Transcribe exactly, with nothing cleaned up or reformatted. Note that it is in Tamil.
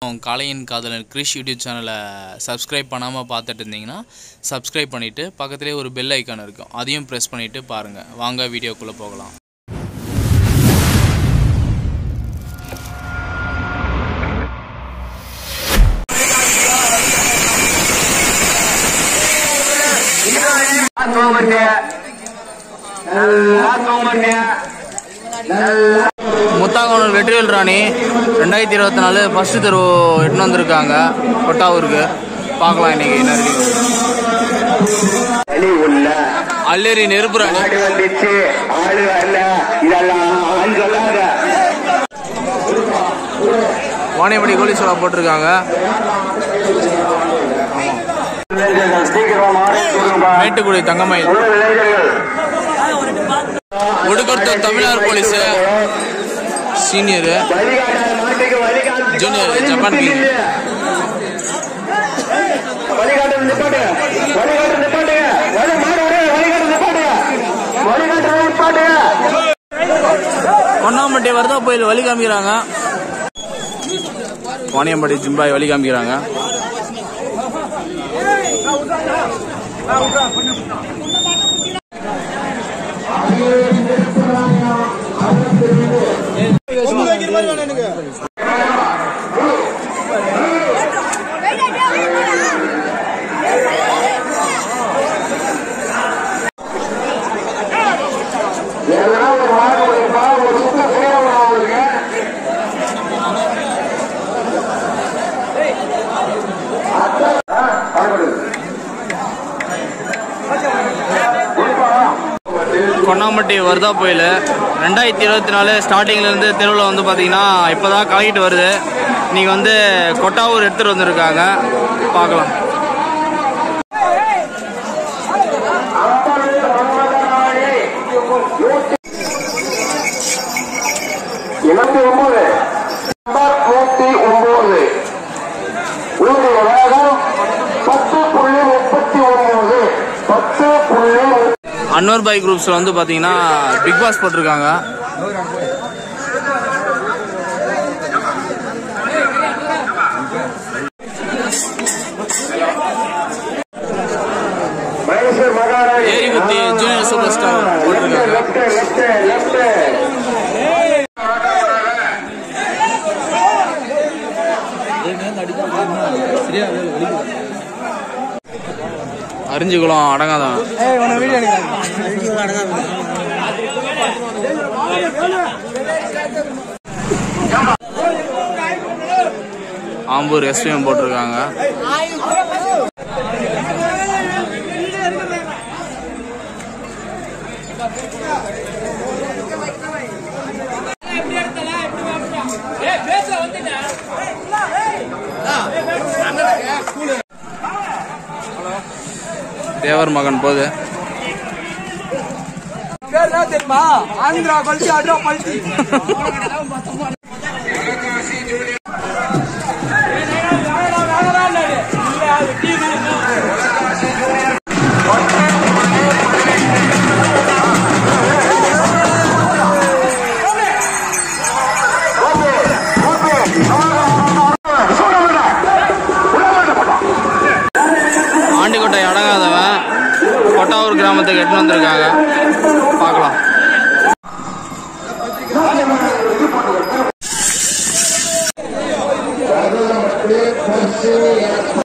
காளையின் காதலன் கிரிஷ் யூடியூப் சேனலை சப்ஸ்கிரைப் பண்ணாமல் பார்த்துட்டு இருந்தீங்கன்னா சப்ஸ்கிரைப் பண்ணிவிட்டு பக்கத்துலேயே ஒரு பெல் ஐக்கான் இருக்கும், அதையும் ப்ரெஸ் பண்ணிவிட்டு பாருங்கள். வாங்க வீடியோக்குள்ளே போகலாம். முத்தாங்கோணம் வெற்றிவேல் ராணி ரெண்டாயிரத்தி இருபத்தி நாலு ஃபர்ஸ்ட் தெரு எட்டு வந்திருக்காங்க கொட்டாவூருக்கு. பார்க்கலாம் இன்னைக்கு என்ன அல்லேரி நெருப்பு ராணி. வாணியப்படி கோழி சோளா போட்டிருக்காங்க. மேட்டுக்குடி Thangamayil Odukathur Tamil Nadu police senior junior Japan king. Ponnampatti Vardah புயல் வழி காமிக்கிறாங்க. வாணியம்பட்டி ஜிம்பாய் வழி காமிக்கிறாங்க. பொன்னாம்பட்டி வருதா புயல் ரெண்டாயிரத்தி இருபத்தி நாலு ஸ்டார்டிங்லேருந்து தெருவில் வந்து பார்த்தீங்கன்னா இப்போ தான் கலக்கிட்டு வருது. இன்னைக்கு வந்து கொட்டாவூர் எடுத்துகிட்டு வந்திருக்காங்க. பார்க்கலாம். இருபத்தி ஒன்பது நூத்தி ஒன்பது பத்து புள்ளி முப்பத்தி ஒன்பது பத்து புள்ளி அன்வர் பை குரூப்ஸ்ல வந்து பாத்தீங்கன்னா பிக் பாஸ் போட்டிருக்காங்க. ஏரிகுத்தி ஜூனியர் சூப்பர் ஸ்டார் போட்டிருக்காங்க. அறிஞ்சுக்குளம் அடங்காதான் ஆம்பூர் எஸ்டிஎம் போட்டிருக்காங்க. தேவர் மகன் போது ஆந்திரா பல்டி ஆட்ரா பல்டி ஆண்டிக்கோட்டை அடங்காதவன் கொட்டாவூர் கிராமத்துக்கு எட்டு வந்திருக்காங்க. பார்க்கலாம்.